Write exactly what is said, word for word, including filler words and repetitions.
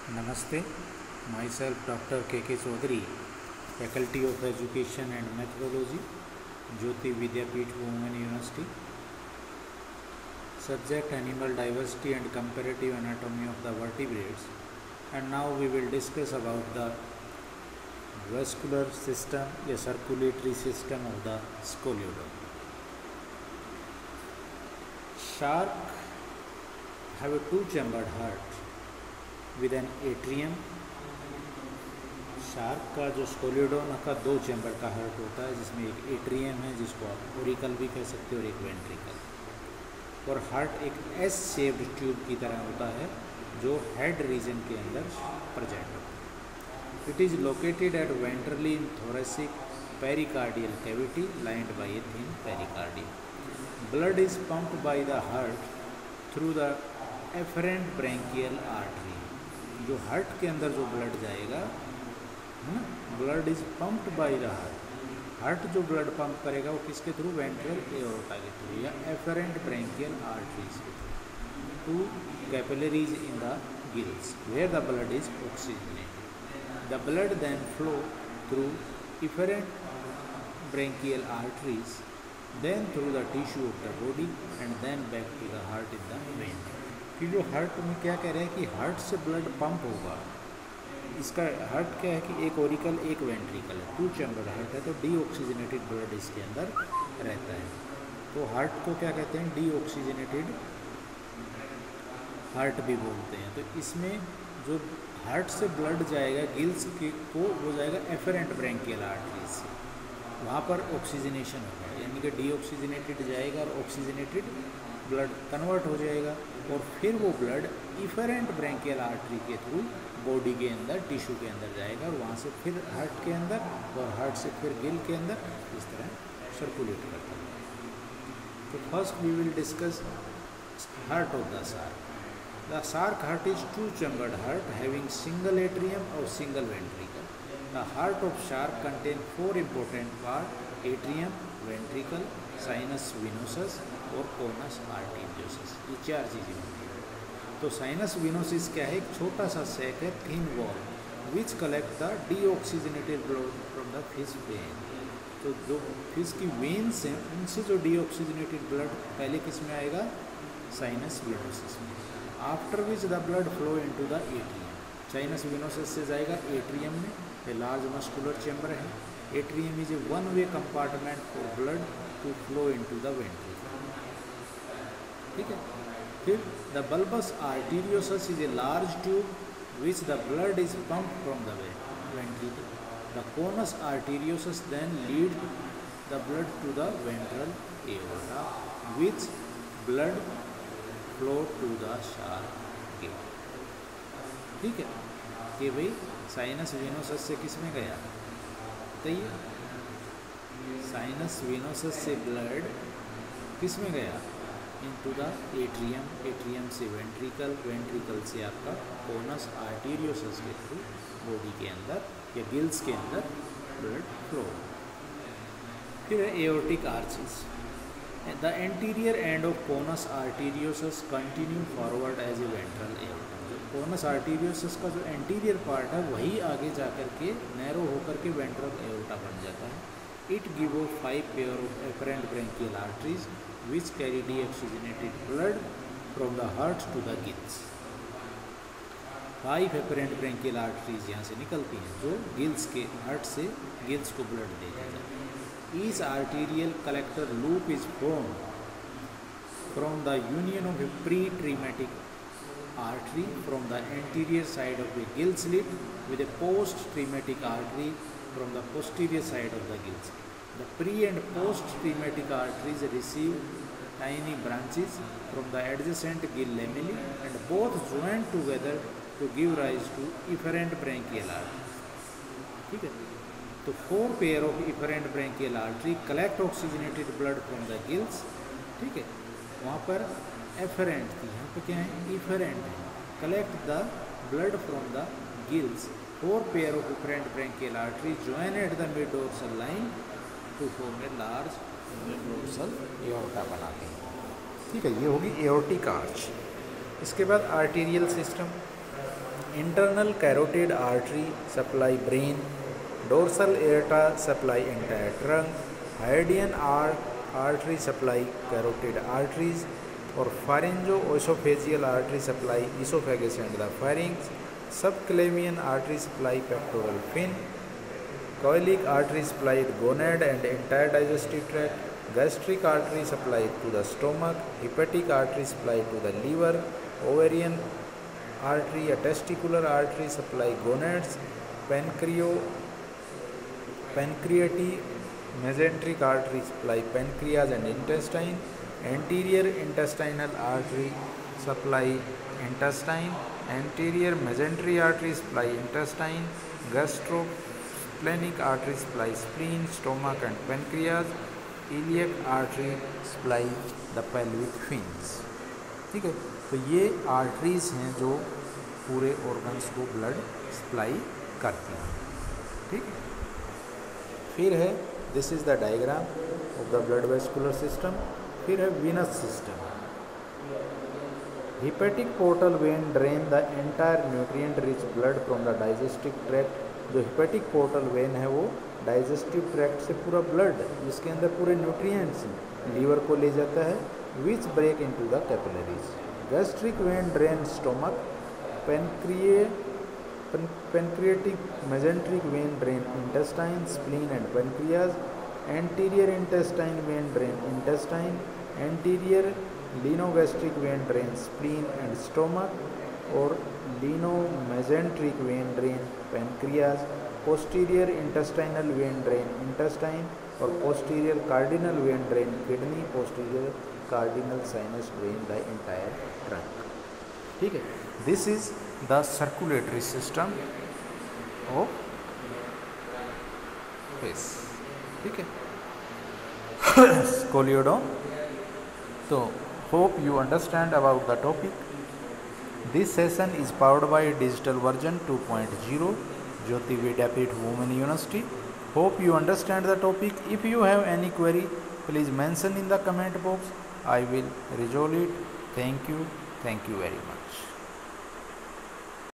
Namaste, myself Doctor K K Chaudhary, Faculty of Education and Methodology, Jyoti Vidyapeeth Women University. Subject Animal Diversity and Comparative Anatomy of the Vertebrates. And now we will discuss about the vascular system, the circulatory system of the Scoliodon. Shark have a two-chambered heart with an atrium. Shark का जो स्कोलियोडोन का दो chamber का heart होता है, जिसमें एक atrium है जिसको आप ओरिकल भी कह सकते हो और एक वेंट्रिकल, और हार्ट एक एस शेप्ड ट्यूब की तरह होता है जो हेड रीजन के अंदर प्रेजेंट होता है. It is located at ventrally in thoracic pericardial cavity lined by a thin pericardium. Blood is pumped by the heart through the afferent branchial artery. जो हार्ट के अंदर जो ब्लड जाएगा, blood is pumped by the heart. Heart जो blood pump करेगा वो किसके through? Ventral aorta के थ्रू या एफरेंट ब्रैंकियल आर्टरीज के through to capillaries in the gills where the blood is oxygenated. The blood then flow through efferent branchial arteries, then through the tissue of the body and then back to the heart in the vein. कि जो heart में क्या कह रहे हैं कि heart से blood pump होगा. इसका हार्ट क्या है कि एक ओरिकल एक वेंट्रिकल है, टू चैम्बर हार्ट है, तो डीऑक्सीजनेटेड ब्लड इसके अंदर रहता है. तो हार्ट को क्या कहते हैं? डीऑक्सीजनेटेड हार्ट भी बोलते हैं. तो इसमें जो हार्ट से ब्लड जाएगा गिल्स के को वो जाएगा एफरेंट ब्रैंकियल आर्टरीज से. वहाँ पर ऑक्सीजनेशन होगा, यानी कि डीऑक्सीजनेटेड जाएगा और ऑक्सीजनेटेड ब्लड कन्वर्ट हो जाएगा, और फिर वो ब्लड इफरेंट ब्रैंकियल आर्टरी के थ्रू बॉडी के अंदर टिश्यू के अंदर जाएगा, और वहाँ से फिर हार्ट के अंदर, और हार्ट से फिर गिल के अंदर, इस तरह सर्कुलेट करता है. तो first we will discuss heart of the shark. The shark heart is two chambered heart having single atrium और single ventricle. The heart of shark contains four important parts: atrium, ventricle, sinus venosus और conus arteriosus. ये चार चीज़ें होती हैं. तो sinus venosus क्या है? एक छोटा सा सैक है, thin wall, which collect the deoxygenated blood from the fish vein. तो जो फिश की वेन्स हैं उनसे जो डीऑक्सीजनेटेड ब्लड पहले किस में आएगा? साइनस विनोसिस में. After which the blood flow into the atrium. Sinus venosus से जाएगा एट्रियम में. A large muscular chamber है. Atrium is a one-way compartment for blood to flow into the ventricle. ठीक है. फिर the bulbous arteriosus is a large tube which the blood is pumped from the ventricle. The conus arteriosus then lead the blood to the ventral aorta, which blood flow to the shark gill. ठीक है. कि भाई sinus venosus से किस में गया? बताइए. Sinus venosus से ब्लड किस में गया? Into the atrium. एट्रियम से वेंट्रिकल, वेंट्रिकल से आपका कोनस आर्टेरियोसस के थ्रू बॉडी के अंदर या गिल्स के अंदर ब्लड फ्लो. फिर है aortic arches. The anterior end of conus arteriosus continue forward as a ventral aorta. Conus arteriosus का जो एंटीरियर पार्ट है वही आगे जाकर के नैरो होकर के वेंट्रल एओर्टा बन जाता है. It give off five pair of afferent branchial arteries which carry deoxygenated blood from the heart to the gills. Five afferent branchial arteries यहाँ से निकलती हैं जो गिल्स के हार्ट से गिल्स को ब्लड दे जाती है. Each arterial collector loop is form from the union of a pretrematic artery from the anterior side of the gill slit with a post-traumatic artery from the posterior side of the gill slit. The pre and post-traumatic arteries receive tiny branches from the adjacent gill lamellae and both join together to give rise to efferent branchial artery. ठीक है. तो four pair of efferent branchial artery collect oxygenated blood from the gills. ठीक है. वहाँ पर efferent थी, यहाँ पे क्या है? इफरेंट है. Collect the blood from the gills. Four pair of efferent branchial artery join at the mid dorsal line to form a large mid dorsal aorta बनाते हैं. ठीक है. ये होगी एओर्टिक आर्च. इसके बाद arterial system. internal carotid artery supply brain, dorsal aorta supply entire trunk, Hydian artery supply carotid arteries, और pharyngo-esophageal artery supply esophagus and the pharynx, subclavian artery supply pectoral fin, coeliac artery supplied gonad and entire digestive tract, gastric artery supplied to the stomach, hepatic artery supplied to the liver, ovarian artery, a testicular artery supply gonads, pancreo pancreatic mesenteric artery supply pancreas and intestine, anterior intestinal artery supply intestine, anterior mesenteric artery supply intestine, gastrosplenic artery supply spleen, stomach and pancreas, iliac artery supply the pelvic fins। ठीक है, तो ये arteries हैं जो पूरे organs को blood supply करती हैं। ठीक है, फिर है this is the diagram of the blood vascular system. फिर है venous system. Hepatic portal vein drain the entire nutrient rich blood from the digestive tract. जो हिपेटिक पोर्टल वेन है वो डाइजेस्टिव ट्रैक्ट से पूरा ब्लड जिसके अंदर पूरे न्यूट्रिएंट्स लीवर को ले जाता है, which break into the capillaries. Gastric vein drain stomach, pancrea pancreatic mesenteric vein drain intestine, spleen and pancreas. Anterior intestine vein drain intestine, anterior lienogastric vein drain spleen and stomach, और lienomesenteric vein drain pancreas. Posterior intestinal vein drain intestine और posterior cardinal vein drain kidney, posterior cardinal sinus drain the entire trunk. ठीक है, this is the circulatory system of fish. ठीक है, scoliodon. तो hope you understand about the topic. This session is powered by digital version two point zero, Jyoti Vidyapeeth Women University. Hope you understand the topic. If you have any query, please mention in the comment box. I will resolve it. Thank you. Thank you very much.